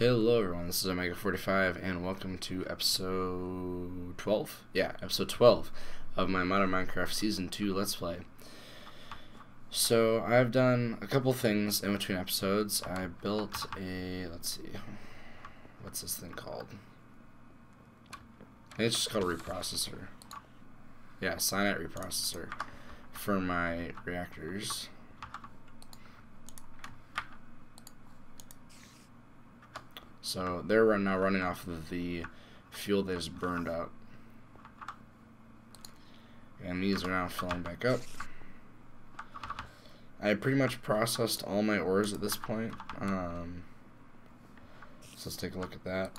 Hello everyone, this is Omega45 and welcome to episode 12? Yeah, episode 12 of my Modern Minecraft Season 2 Let's Play. So, I've done a couple things in between episodes. I built a, let's see, what's this thing called? I think it's just called a reprocessor. Yeah, cyanide reprocessor for my reactors. So they're now running off of the fuel that is burned out. And these are now filling back up. I pretty much processed all my ores at this point. So let's take a look at that.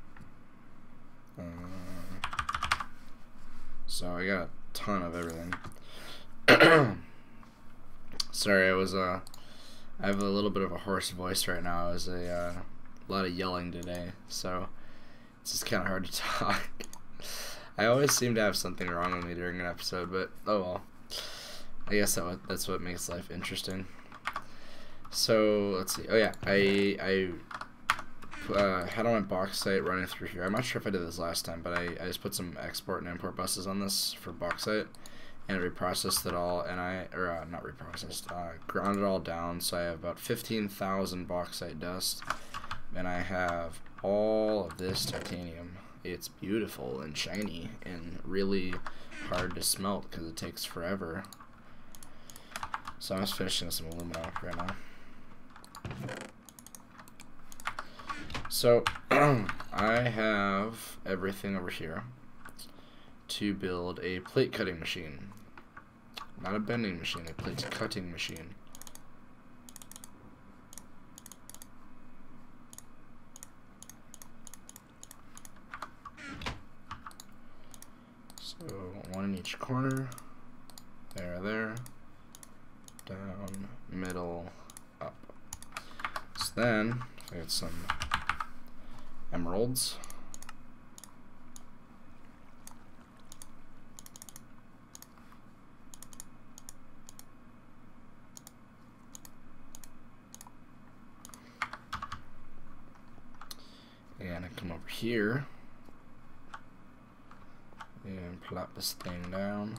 So I got a ton of everything. Sorry, I have a little bit of a hoarse voice right now. I was a lot of yelling today, so it's just kind of hard to talk. I always seem to have something wrong with me during an episode, but oh well. I guess that's what makes life interesting. So let's see. Oh yeah, I had on my bauxite running through here. I'm not sure if I did this last time, but I just put some export and import buses on this for bauxite, and it reprocessed it all, and not reprocessed, ground it all down, so I have about 15,000 bauxite dust. And I have all of this titanium. It's beautiful and shiny and really hard to smelt because it takes forever. So I'm just finishing some aluminum right now. So I have everything over here to build a plate cutting machine. Not a bending machine, a plate cutting machine. So one in each corner, there, down, middle, up. So then, I get some emeralds. And I come over here and plop this thing down.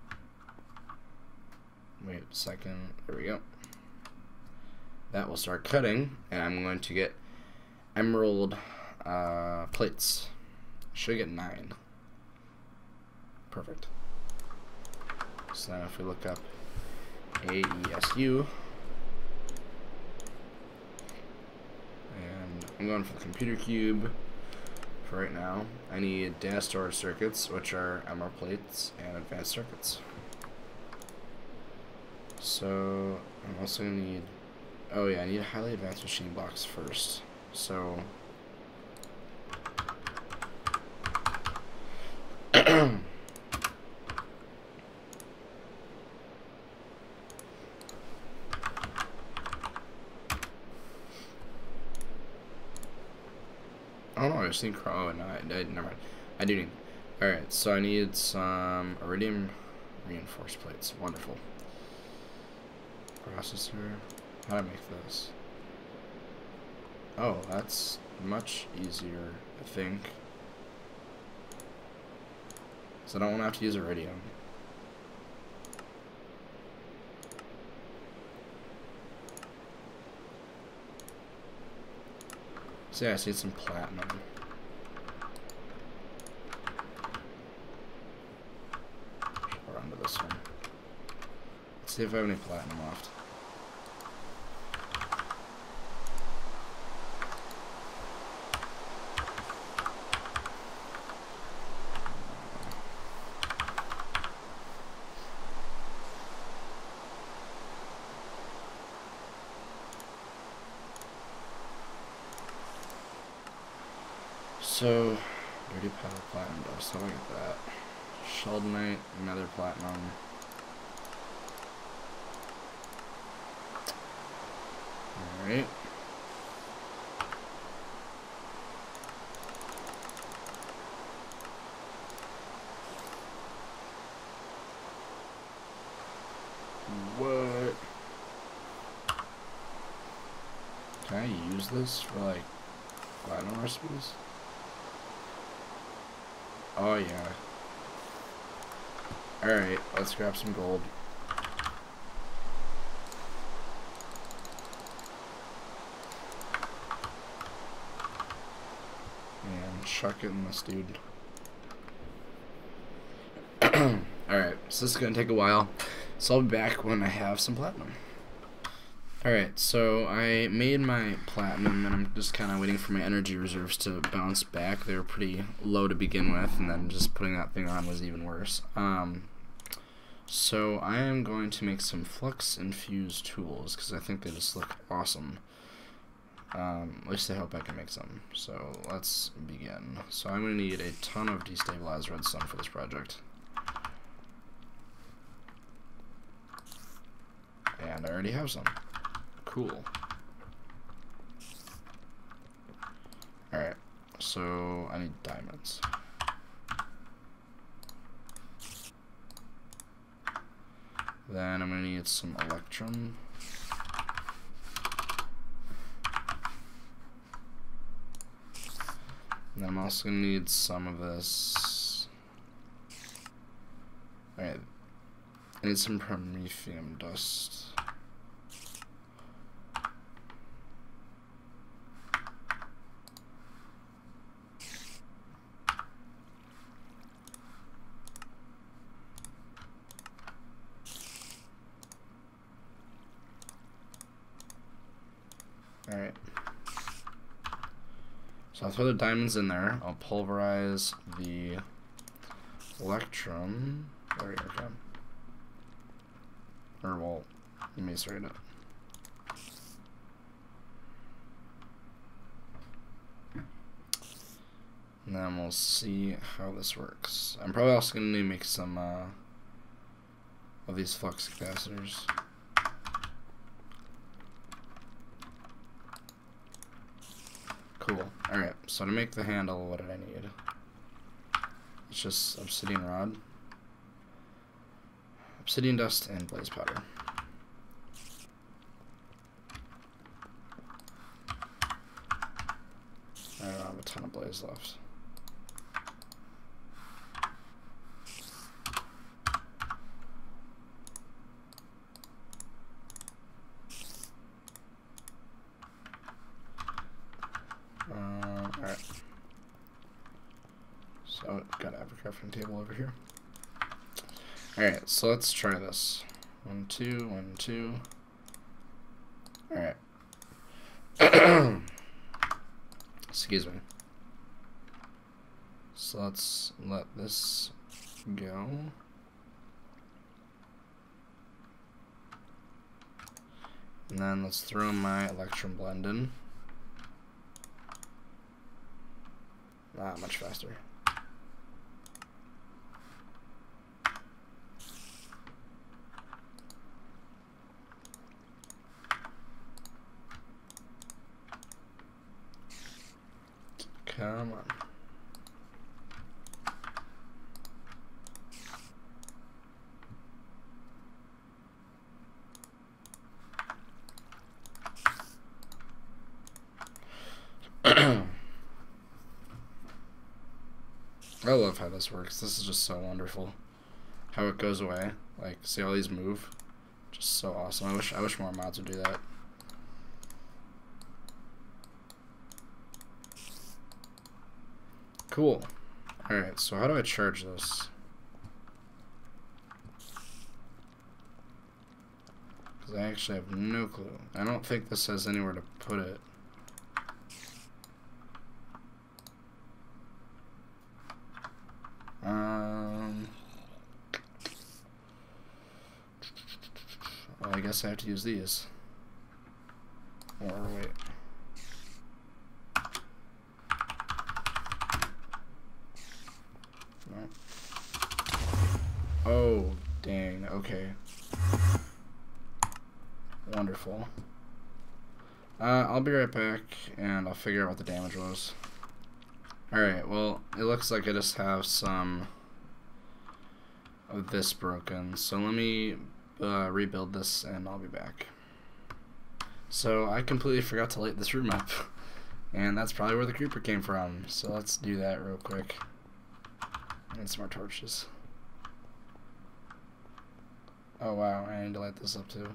Wait a second. There we go. That will start cutting, and I'm going to get emerald plates. Should get 9. Perfect. So now if we look up AESU, and I'm going for the computer cube. For right now, I need data storage circuits, which are emerald plates, and advanced circuits. So I'm also gonna need, oh yeah, I need highly advanced machine blocks first. So oh no, I just need oh no, never mind. I do need. Alright, so I need some iridium reinforced plates. Wonderful. Processor. How do I make this? Oh, that's much easier, I think. So I don't want to have to use iridium. So yeah, I see some platinum. Or onto this one. Let's see if I have any platinum left. So, dirty powder platinum dust, how do I get that? Sheldonite, another platinum. Alright. What? Can I use this for like Platinum recipes? Oh yeah. Alright, let's grab some gold. And chuck it in this dude. Alright, so this is going to take a while. So I'll be back when I have some platinum. Alright, so I made my platinum, and I'm just kind of waiting for my energy reserves to bounce back. They were pretty low to begin with, and then just putting that thing on was even worse. So I am going to make some flux-infused tools, because I think they just look awesome. At least I hope I can make some. So let's begin. So I'm going to need a ton of destabilized redstone for this project. And I already have some. Cool. Alright, so I need diamonds. Then I'm going to need some electrum. And then I'm also going to need some of this. Alright, I need some promethium dust. Alright. So I'll throw the diamonds in there. I'll pulverize the electrum. There we go. Or, well, macerate it. And then we'll see how this works. I'm probably also going to need to make some of these flux capacitors. Cool. Alright, so to make the handle, what did I need? It's just obsidian rod, obsidian dust, and blaze powder. I don't have a ton of blaze left. Alright. So, got a crafting table over here. Alright, so let's try this. 1, 2, 1, 2. Alright. Excuse me. So let's let this go. And then let's throw my electrum blend in. Not much faster. Come on. I love how this works. This is just so wonderful. How it goes away. Like, see all these move? Just so awesome. I wish more mods would do that. Cool. Alright, so how do I charge this? Because I actually have no clue. I don't think this has anywhere to put it. Well, I guess I have to use these. Or wait. No. Oh, dang. Okay. Wonderful. I'll be right back, and I'll figure out what the damage was. Alright, well, it looks like I just have some of this broken, so let me rebuild this, and I'll be back. So, I completely forgot to light this room up, And that's probably where the creeper came from. So let's do that real quick. And some more torches. Oh wow, I need to light this up too.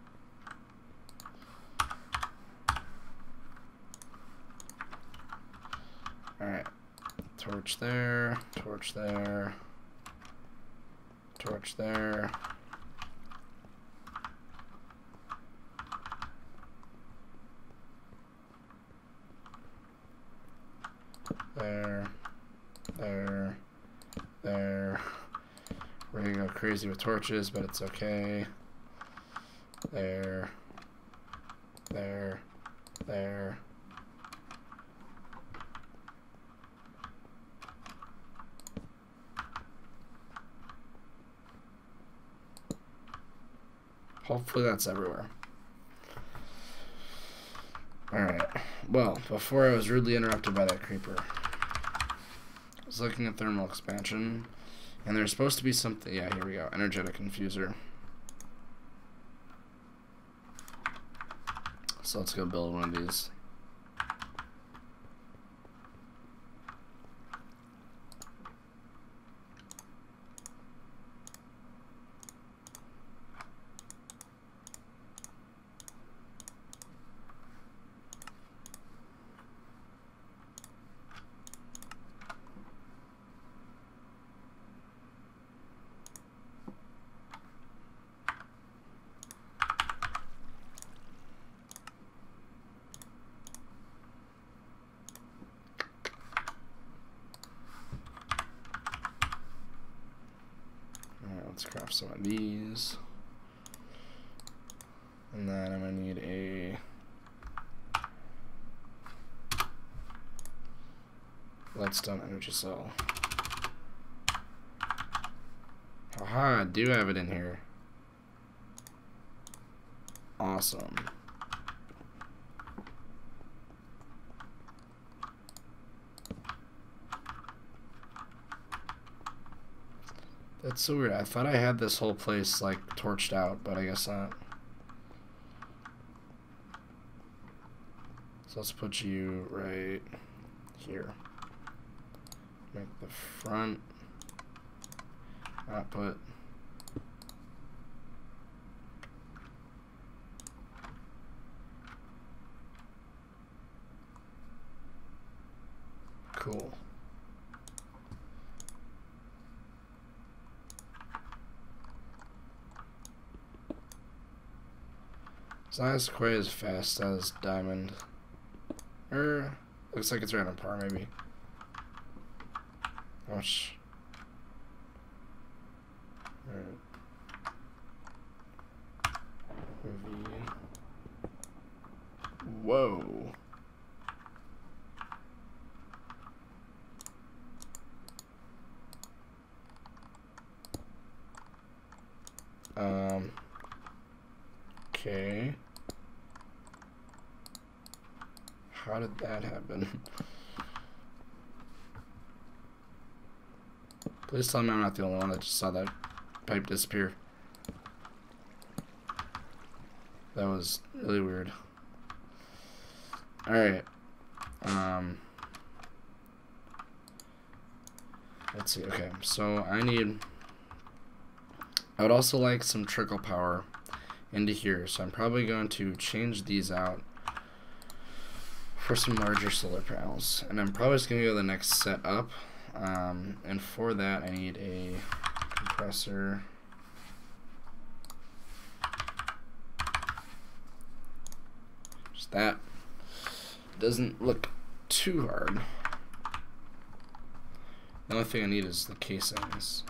Alright. Torch there, torch there, torch there. There, there, there. We're gonna go crazy with torches, but it's okay. There, there, there. Hopefully that's everywhere. Alright, well, before I was rudely interrupted by that creeper, I was looking at thermal expansion, and there's supposed to be something, yeah, here we go, energetic infuser. So let's go build one of these. Let's craft some of these. And then I'm going to need a leadstone energy cell. Haha, I do have it in here. Awesome. That's so weird. I thought I had this whole place like torched out, but I guess not. So let's put you right here. Make the front output. Cool. It's not quite as fast as diamond. Looks like it's right on par, maybe. How much? Alright. Whoa. Okay. How did that happen? Please tell me I'm not the only one that just saw that pipe disappear. That was really weird. Alright. Let's see. Okay, so I would also like some trickle power into here, so I'm probably going to change these out for some larger solar panels, and I'm probably just going to go the next set up, and for that I need a compressor. Just that doesn't look too hard. The only thing I need is the casings.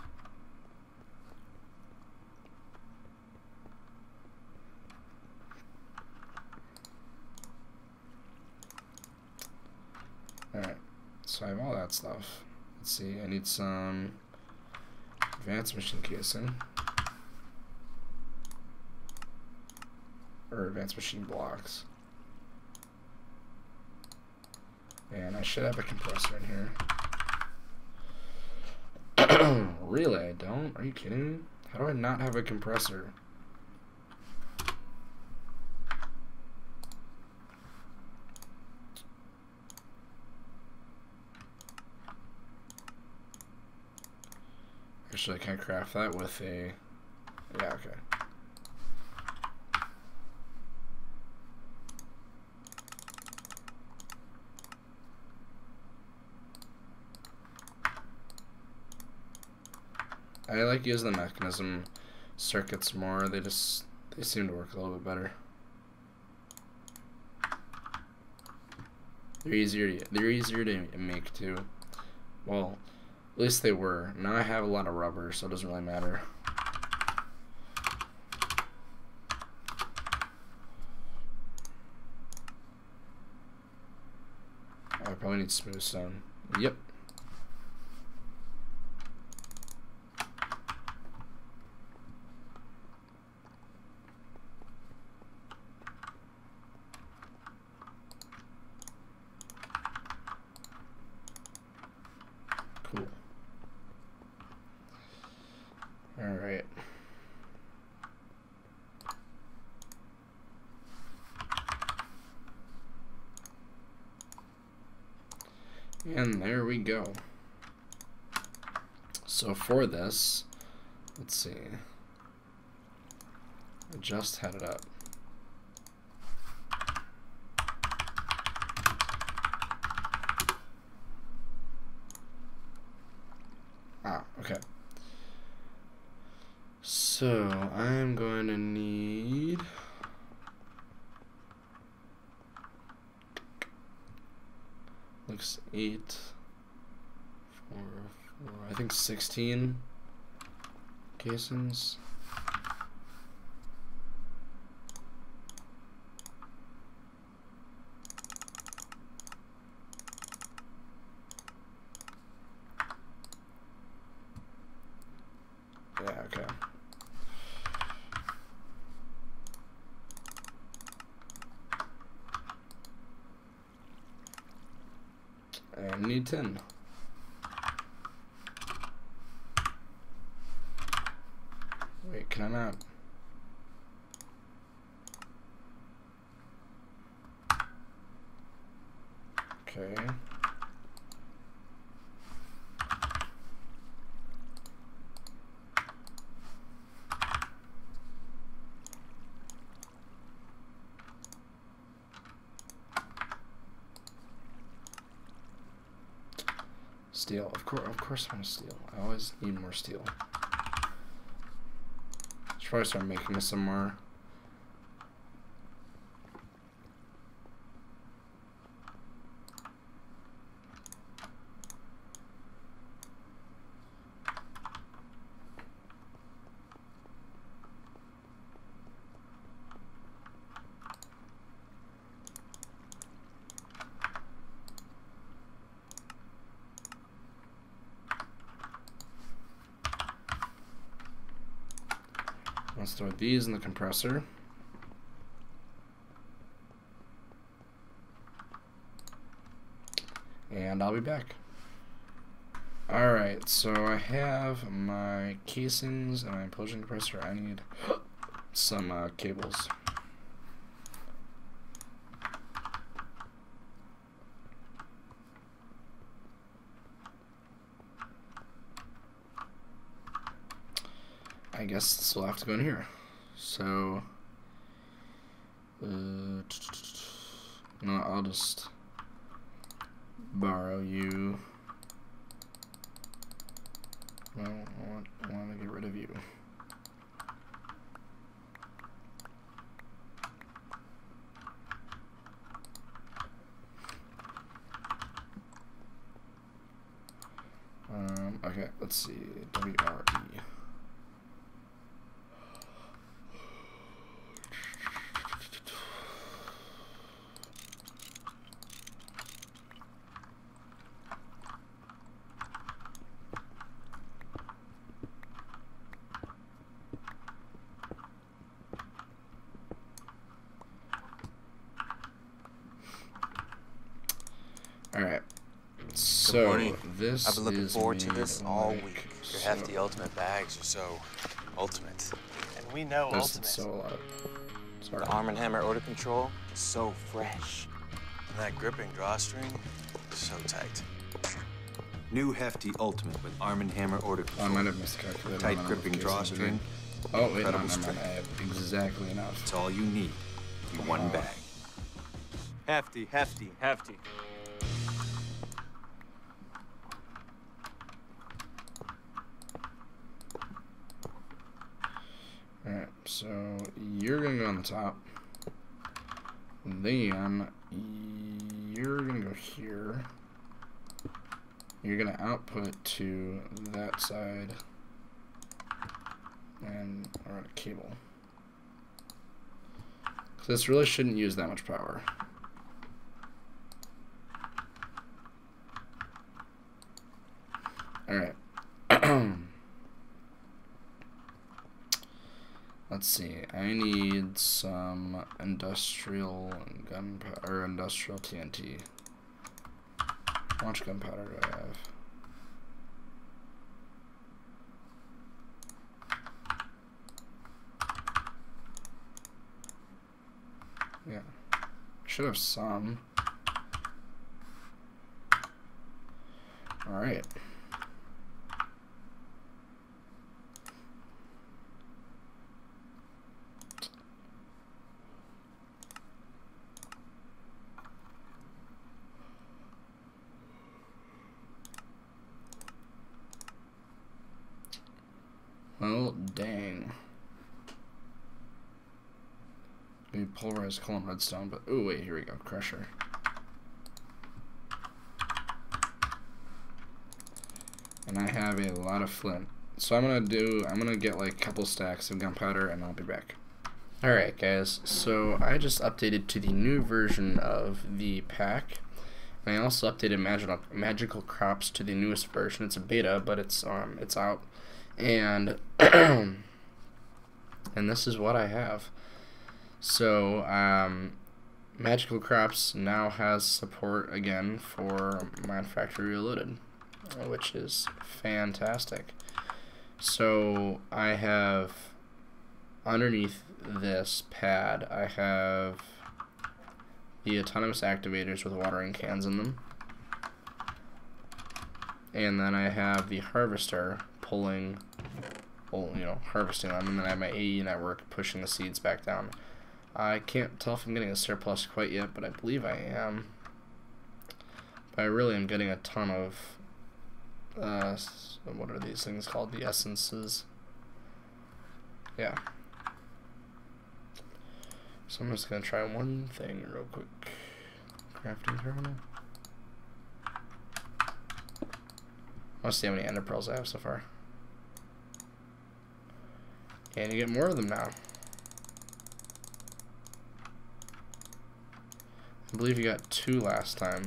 Alright, so I have all that stuff. Let's see, I need some advanced machine casing. Or advanced machine blocks. And I should have a compressor in here. Really, I don't? Are you kidding me? How do I not have a compressor? Actually, I can craft that with a... Yeah, okay. I like using the mechanism circuits more. They seem to work a little bit better. They're easier to make too. Well, at least they were. Now I have a lot of rubber, so it doesn't really matter. I probably need smooth stone. Yep. Cool. All right. And there we go. So for this, let's see. I just had it up. Ah, okay. So I'm going to need looks 8, 4, I think 16 casings. Yeah, okay. I need 10. Wait, can I not? Okay. Steel, of course I want steel. I always need more steel. Should probably start making some more. Let's throw these in the compressor. And I'll be back. Alright, so I have my casings and my implosion compressor. I need some cables. I guess this will have to go in here. So, no, I'll just borrow you. Well, I want to get rid of you. Okay, let's see. WRE. Alright, so this I've been looking forward to this all like, week. Your hefty ultimate bags are so ultimate. And we know ultimate. So sorry. The Arm & Hammer odor control is so fresh. And that gripping drawstring is so tight. New hefty ultimate with arm and hammer order I control. might have miscalculated. Tight gripping drawstring. Oh, wait, no, Incredible never mind. strength. I have exactly enough. It's all you need in one bag. Hefty, hefty, hefty. Alright, so you're gonna go on the top. Then you're gonna go here. You're gonna output to that side. And run a cable. So this really shouldn't use that much power. Alright. Let's see. I need some industrial gunpowder or industrial TNT. How much gunpowder do I have? Yeah. Should have some. Alright. Well, dang. Maybe pulverized coal and redstone, but oh wait, here we go, crusher. And I have a lot of flint. So I'm gonna get like a couple stacks of gunpowder and I'll be back. Alright guys, so I just updated to the new version of the pack. And I also updated magical crops to the newest version. It's a beta, but it's out. And and this is what I have. So magical crops now has support again for Mine Factory Reloaded, which is fantastic. So I have underneath this pad I have the autonomous activators with watering cans in them, and then I have the harvester pulling, well, you know, harvesting them, and then I have my AE network pushing the seeds back down. I can't tell if I'm getting a surplus quite yet, but I believe I am. But I really am getting a ton of, what are these things called? The essences. Yeah. So I'm just going to try one thing real quick. Crafting terminal. Let's see how many ender pearls I have so far. And you get more of them now. I believe you got 2 last time.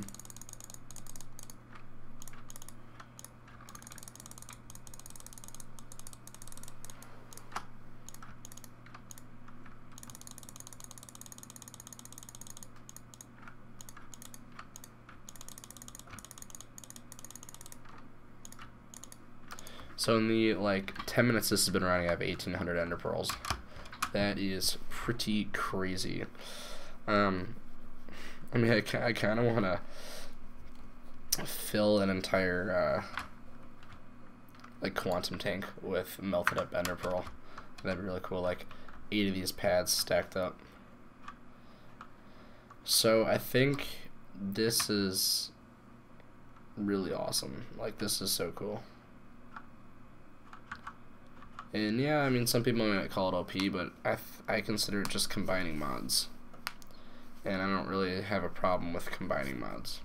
So in the like 10 minutes this has been running, I have 1,800 ender pearls. That is pretty crazy. I mean, I kind of want to fill an entire like quantum tank with melted up ender pearl. That'd be really cool. Like 8 of these pads stacked up. So I think this is really awesome. Like, this is so cool. And yeah, I mean, some people might call it OP, but I consider it just combining mods. And I don't really have a problem with combining mods.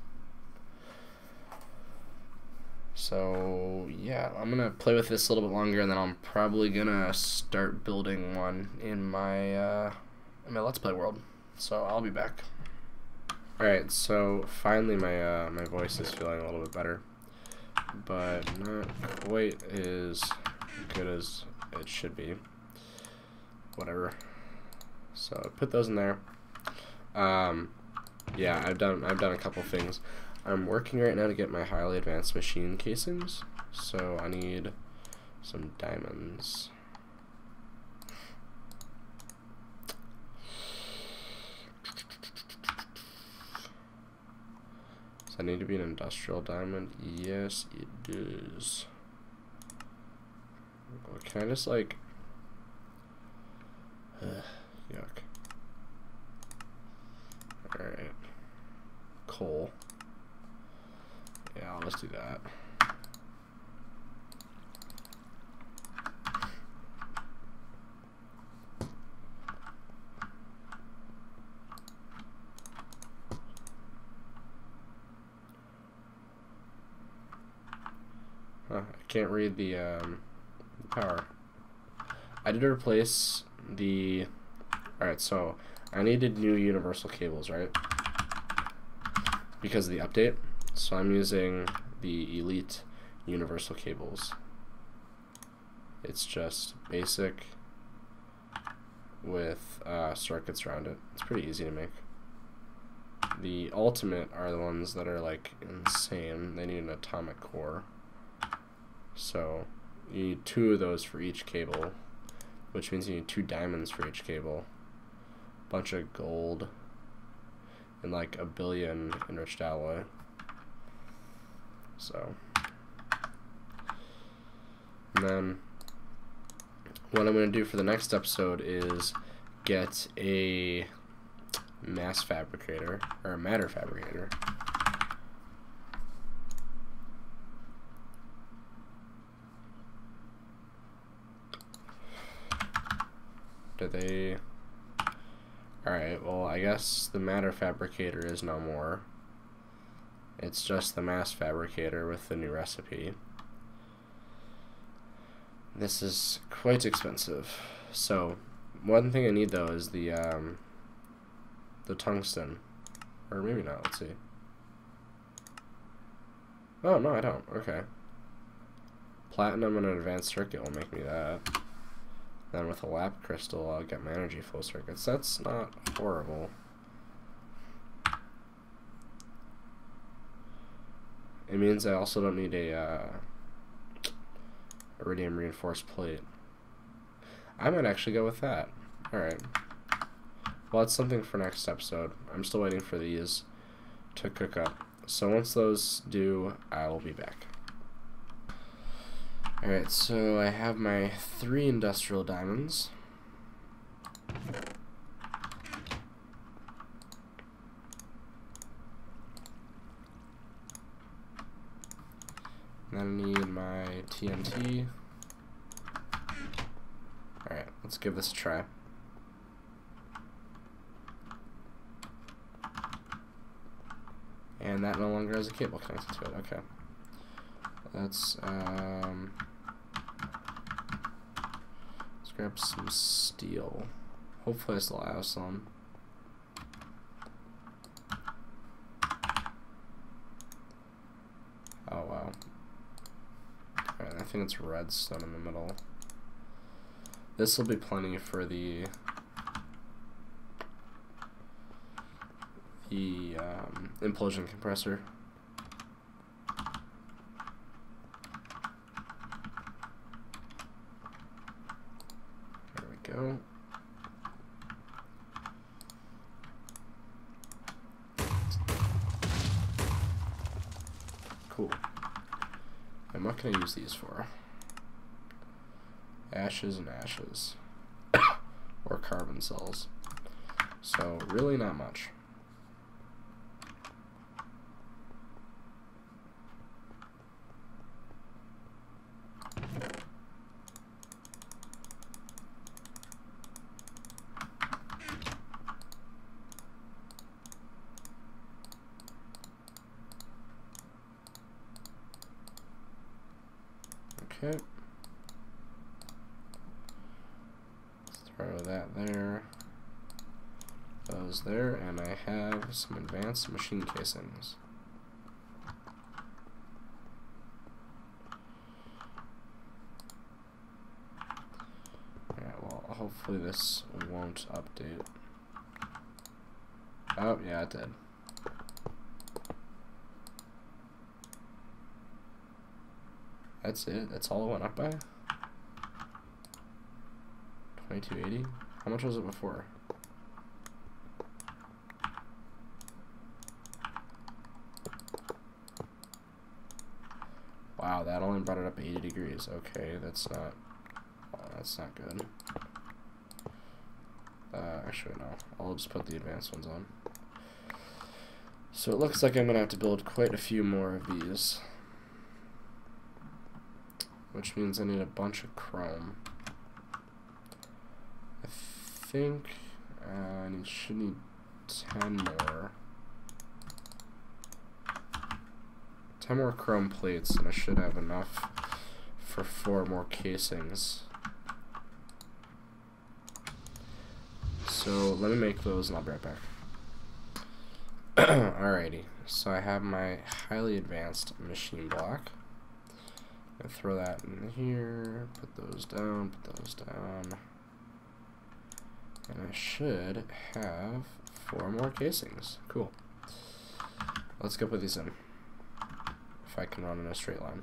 So yeah, I'm gonna play with this a little bit longer, and then I'm probably gonna start building one in my Let's Play world. So I'll be back. Alright, so finally my my voice is feeling a little bit better, but not quite as good as it should be. Whatever. So I put those in there. Yeah, I've done a couple things. I'm working right now to get my highly advanced machine casings, so I need some diamonds. So that need to be an industrial diamond? Yes, it does. Well, can I just like... yuck. Alright. Coal. Yeah, let's do that. I can't read the power. I did replace the... Alright, so I needed new universal cables, right? Because of the update. So I'm using the Elite universal cables. It's just basic with circuits around it. It's pretty easy to make. The Ultimate are the ones that are like insane. They need an atomic core. So you need 2 of those for each cable, which means you need 2 diamonds for each cable, bunch of gold, and like 1 billion enriched alloy. So, and then what I'm going to do for the next episode is get a mass fabricator, or a matter fabricator. Do they... Alright, well, I guess the matter fabricator is no more. It's just the mass fabricator with the new recipe. This is quite expensive. So, one thing I need though is the tungsten. Or maybe not, let's see. Oh, no, I don't. Okay. Platinum and an advanced circuit will make me that. Then with a lap crystal, I'll get my energy flow circuits. That's not horrible. It means I also don't need a iridium reinforced plate. I might actually go with that. Alright. Well, that's something for next episode. I'm still waiting for these to cook up. So once those do, I will be back. Alright, so I have my 3 industrial diamonds. Then I need my TNT. Alright, let's give this a try. And that no longer has a cable connected to it. Okay. Let's grab some steel. Hopefully I still have some. Oh wow. Alright, I think it's redstone in the middle. This will be plenty for the implosion compressor. Go. Cool. And what can I use these for? Ashes and ashes. Or carbon cells. So, really not much. Okay. Let's throw that there. Those there, and I have some advanced machine casings. Alright, well, hopefully this won't update. Oh, yeah, it did. That's it? That's all it went up by? 2280? How much was it before? Wow, that only brought it up 80 degrees. Okay, that's not good. Actually, no. I'll just put the advanced ones on. So it looks like I'm going to have to build quite a few more of these. Which means I need a bunch of chrome. I think I should need 10 more. 10 more chrome plates, and I should have enough for 4 more casings. So let me make those and I'll be right back. Alrighty, so I have my highly advanced machine block. I throw that in here, put those down, and I should have 4 more casings. Cool. Let's go put these in. If I can run in a straight line.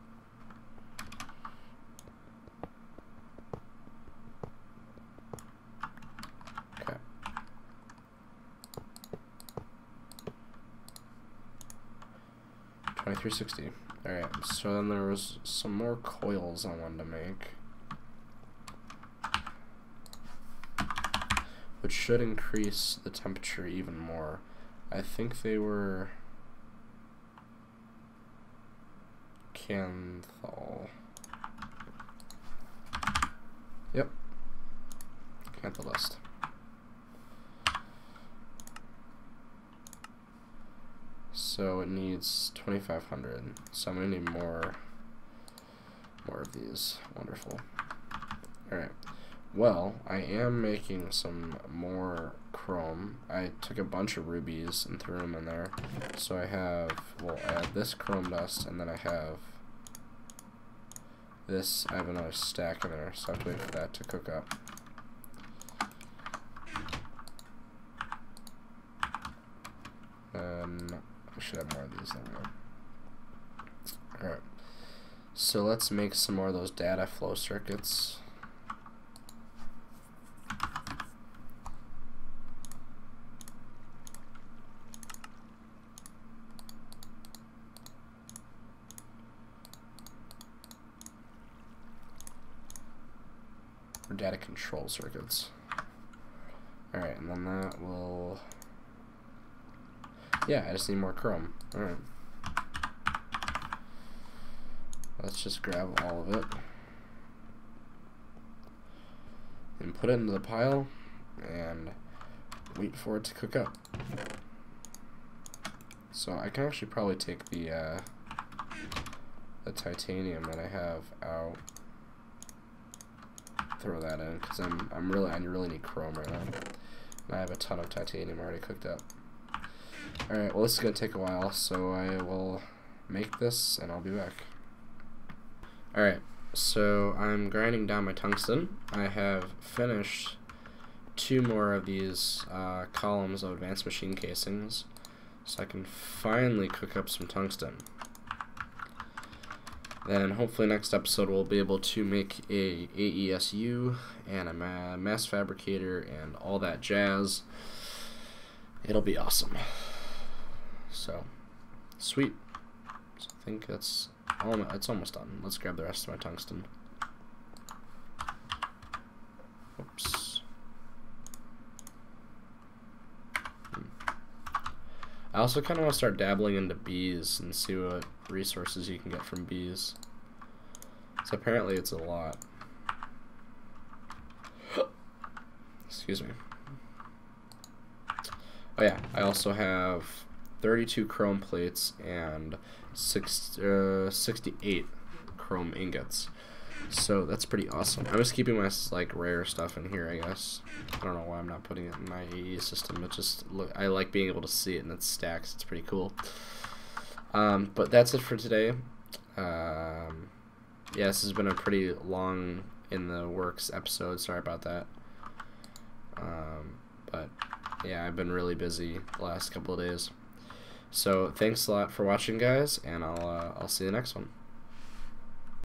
Okay. $23.60. Alright, so then there was some more coils I wanted to make, which should increase the temperature even more. I think they were Canthal. Yep. Canthalist. So it needs 2,500. So I'm gonna need more of these. Wonderful. Alright. Well, I am making some more chrome. I took a bunch of rubies and threw them in there. So I have, well, I have this chrome dust, and then I have this. I have another stack in there, so I have to wait for that to cook up. I should have more of these. There we go. Alright. So let's make some more of those data flow circuits. Or data control circuits. Alright, and then that will... Yeah, I just need more chrome. Alright. Let's just grab all of it and put it into the pile and wait for it to cook up. So I can actually probably take the titanium that I have out, throw that in, because I really need chrome right now. And I have a ton of titanium already cooked up. Alright, well this is going to take a while, so I will make this and I'll be back. Alright, so I'm grinding down my tungsten. I have finished 2 more of these columns of advanced machine casings, so I can finally cook up some tungsten. Then hopefully next episode we'll be able to make a AESU and a mass fabricator and all that jazz. It'll be awesome. So, sweet. So I think it's almost done. Let's grab the rest of my tungsten. Oops. I also kind of want to start dabbling into bees and see what resources you can get from bees. So apparently it's a lot. Excuse me. Oh yeah, I also have 32 chrome plates and 68 chrome ingots. So that's pretty awesome. I'm just keeping my like rare stuff in here, I guess. I don't know why I'm not putting it in my AE system. It just I like being able to see it in its stacks. It's pretty cool. But that's it for today. Yeah, this has been a pretty long in the works episode. Sorry about that. But yeah, I've been really busy the last couple of days. So thanks a lot for watching, guys, and I'll see you next one.